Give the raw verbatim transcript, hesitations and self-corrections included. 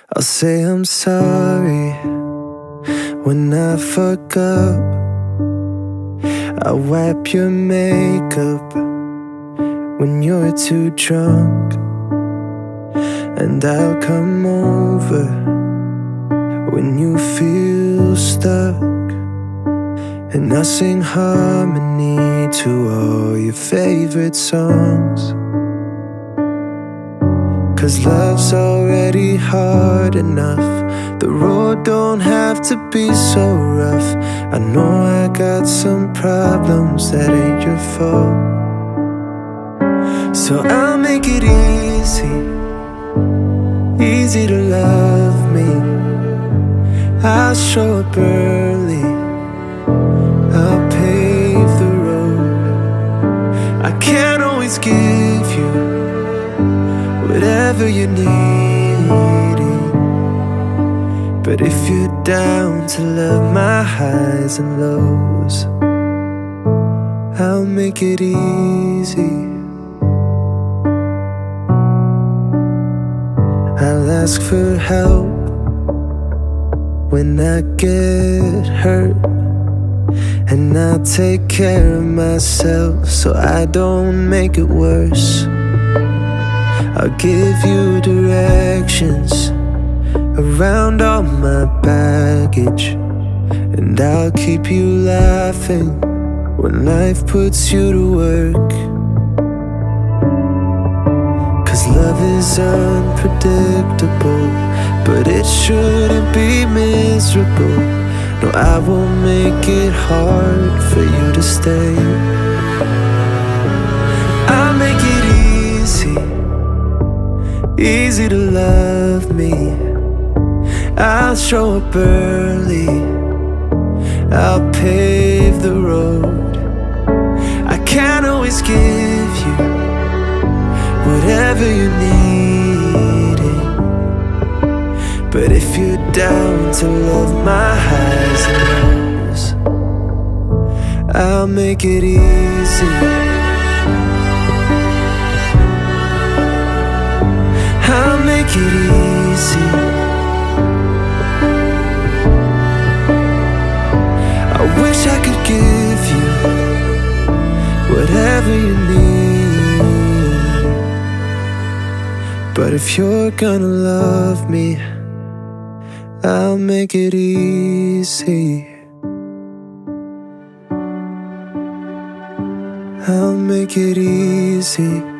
I'll say I'm sorry when I fuck up. I'll wipe your makeup when you're too drunk, and I'll come over when you feel stuck, and I'll sing harmony to all your favorite songs. Cause love's already hard enough. The road don't have to be so rough. I know I got some problems that ain't your fault, so I'll make it easy, easy to love me. I'll show up early, I'll pave the road. I can't always give you whatever you're needing, but if you're down to love my highs and lows, I'll make it easy. I'll ask for help when I get hurt, and I'll take care of myself so I don't make it worse. I'll give you directions around all my baggage, and I'll keep you laughing when life puts you to work. Cause love is unpredictable, but it shouldn't be miserable. No, I won't make it hard for you to stay. I'll make it easy, easy to love me. I'll show up early, I'll pave the road. I can't always give you whatever you're needing, but if you're down to love my highs and lows, I'll make it easy. I'll make it easy. I wish I could give you whatever you need, but if you're gonna love me, I'll make it easy. I'll make it easy.